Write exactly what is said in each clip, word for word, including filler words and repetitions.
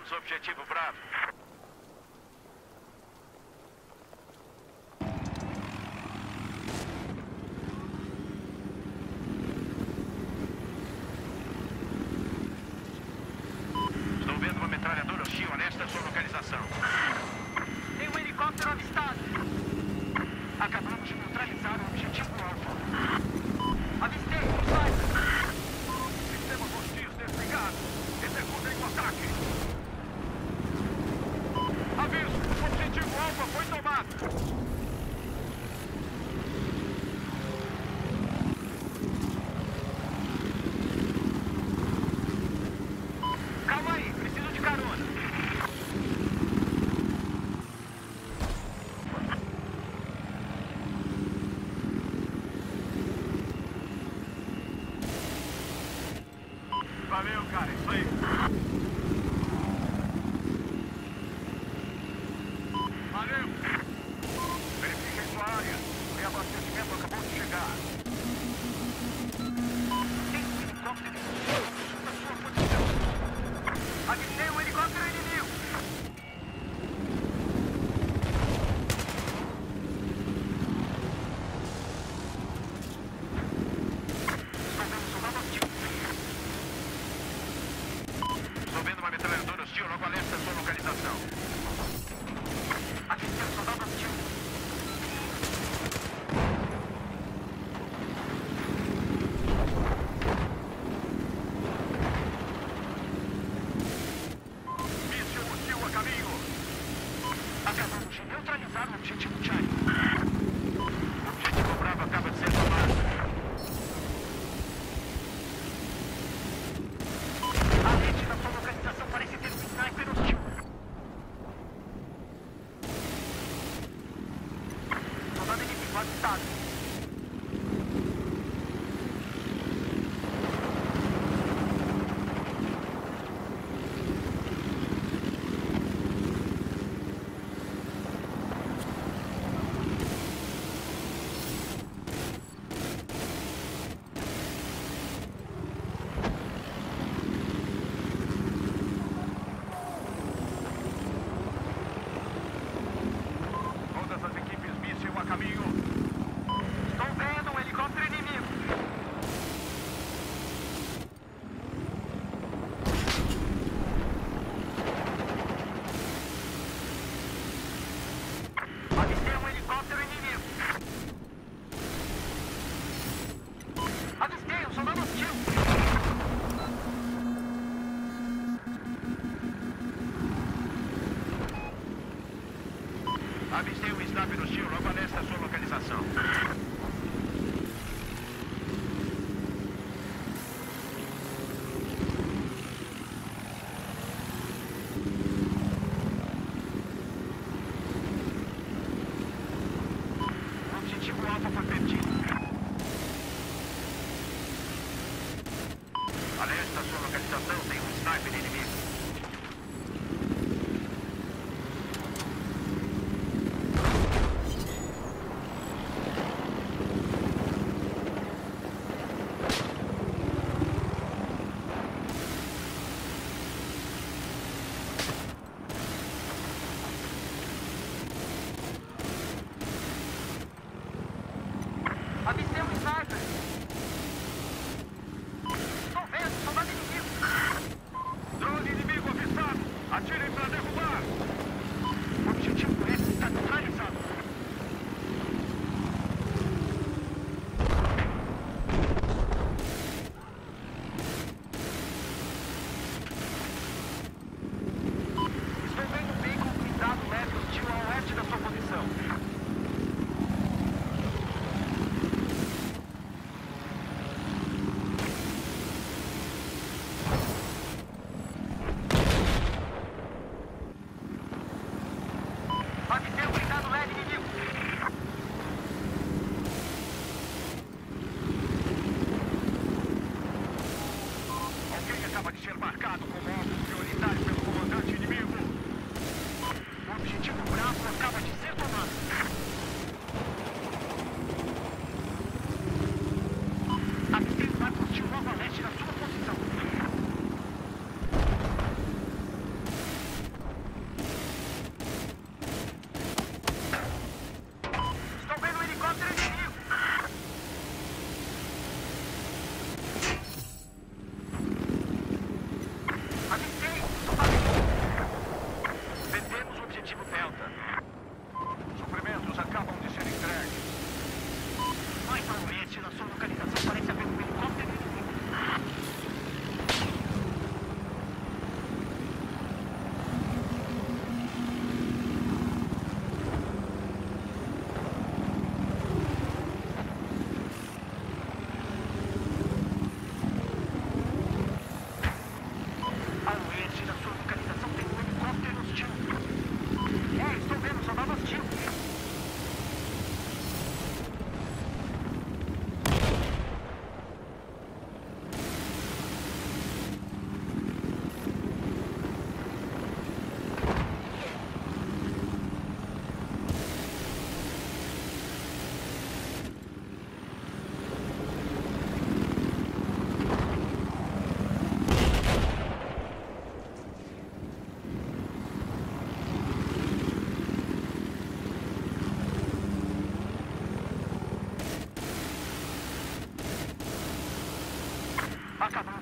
Atentos, objetivo Bravo. Estou vendo uma metralhadora hostil nesta sua localização. Tem um helicóptero avistado. Acabamos de neutralizar o objetivo alfa. Avistei, um sniper. Sistemas hostis desligados. Executem o ataque. Aviso, o objetivo alfa foi tomado. Calma aí, preciso de carona. Valeu, cara, isso aí. Valeu. Verifiquem sua área. O reabastecimento acabou de chegar. Tem um helicóptero inimigo na sua posição. Avistei um helicóptero inimigo. Estou vendo soldado ativo. Estou vendo uma metralhadora hostil logo a leste da sua localização. Avistei um soldado hostil. Míssil hostil a caminho. Acabamos de neutralizar o objetivo Charlie. O objetivo Bravo acaba de ser tomado. A rede da sua localização parece ter um sniper hostil. Soldado inimigo avistado. Todas as equipes míssil a caminho. Estou vendo um helicóptero inimigo. Avistei um helicóptero inimigo. Avistei um soldado hostil. Avistei um sniper hostil logo a leste da sua localização. O objetivo alfa foi perdido. A leste da sua localização tem um sniper inimigo. Avistei um sniper. Estou vendo, soldado inimigo. Drone inimigo avistado! Atirem para derrubar! O objetivo S está neutralizado. Estou vendo um veículo blindado leve hostil a oeste da sua posição. Avistei um blindado leve inimigo. Alguém acaba de ser marcado como alvo prioritário pelo comandante inimigo. O objetivo Bravo acaba de ser tomado. Avistei um barco hostil logo a leste da sua posição.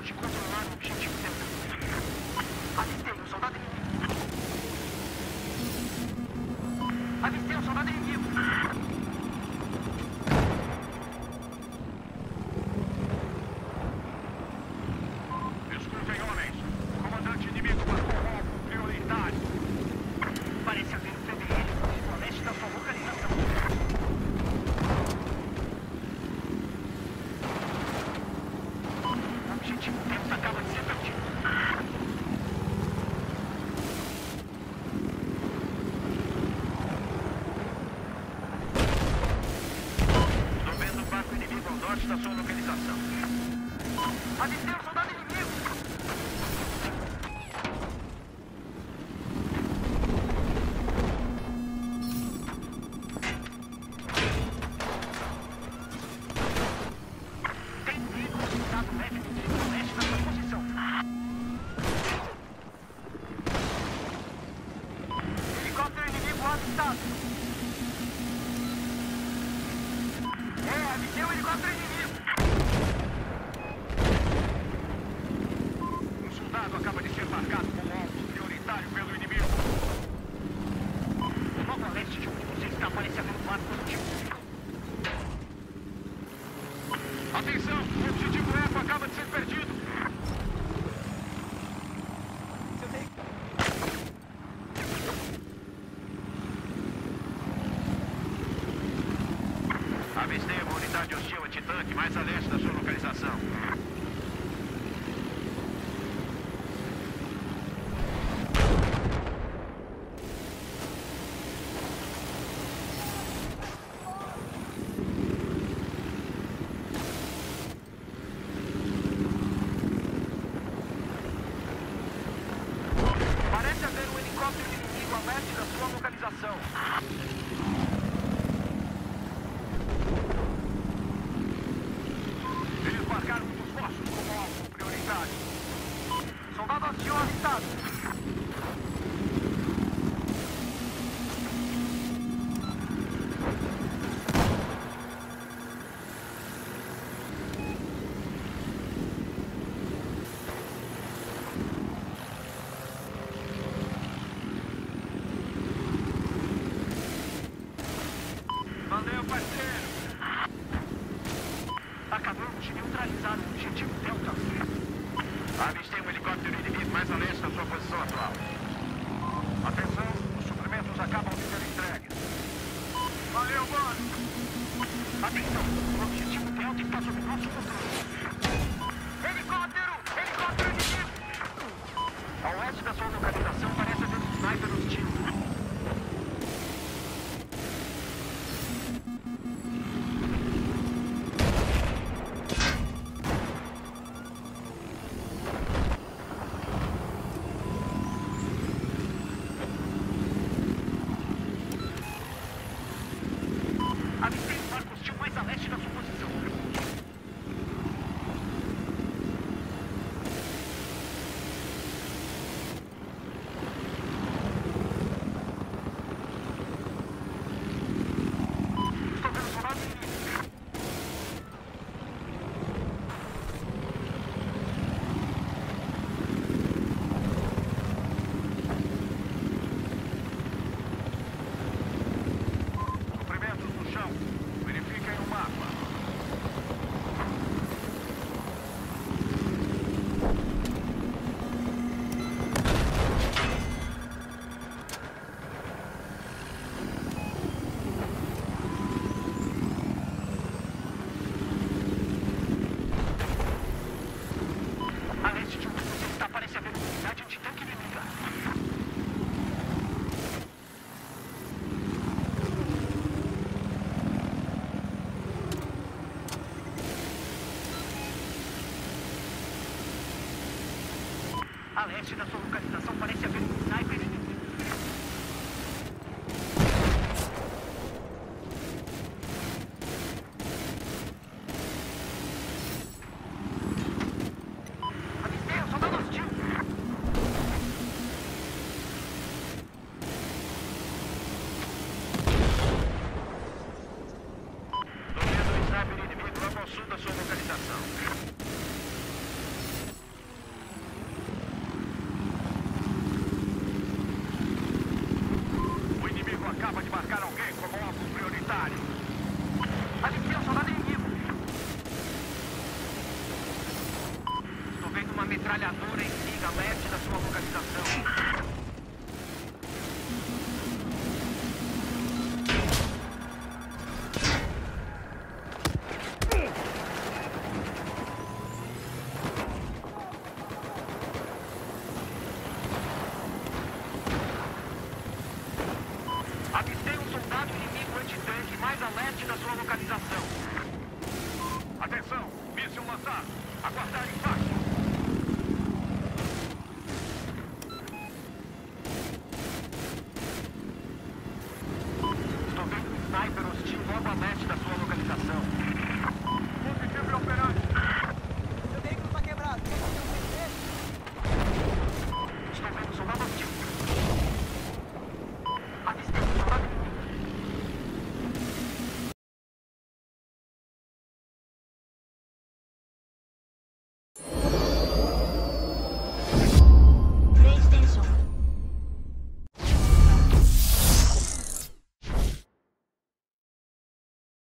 Temos de controlar o objetivo Delta. Avistei um soldado inimigo. Avistei um soldado inimigo. Escutem, homens. O comandante inimigo marcou um alvo prioritário. Parece haver um P D L no leste da sua localização. O objetivo Delta acaba de ser perdido. Estou vendo um barco inimigo ao norte da sua localização. Avistei um soldado inimigo. Tem inimigo soldado leve no leste da sua posição. Helicóptero inimigo avistado. É, avistei um helicóptero inimigo. Um soldado acaba de ser marcado como alvo prioritário pelo inimigo. Logo a leste de onde você está, parece haver um barco positivo. Atenção, o objetivo Eco acaba de ser perdido. Avistei uma unidade hostil antitanque mais a leste da sua localização. Parece haver um helicóptero inimigo a leste da sua localização. Eles marcaram um dos nossos como alvo prioritário. Soldado hostil avistado. Valeu, parceiro. Acabamos de neutralizar o objetivo Delta. Avistei um helicóptero inimigo mais a leste da sua posição atual. Atenção, os suprimentos acabam de ser entregues. Valeu, mano. Atenção, o objetivo Delta está sob nosso controle. Helicóptero! Helicóptero inimigo! Ao oeste da sua localização parece haver um sniper hostil. Avistei um barco hostil mais a leste da sua posição. Estou vendo soldado inimigo. Suprimentos no chão. Verifiquem o mapa. A leste de onde você está parece haver uma unidade antitanque inimiga. A leste da sua localização parece haver um sniper inimigo. Avistei um soldado hostil. Tô vendo um sniper inimigo logo ao sul da sua localização. a leste da sua localização. Atenção, míssil lançado. Aguardar impacto.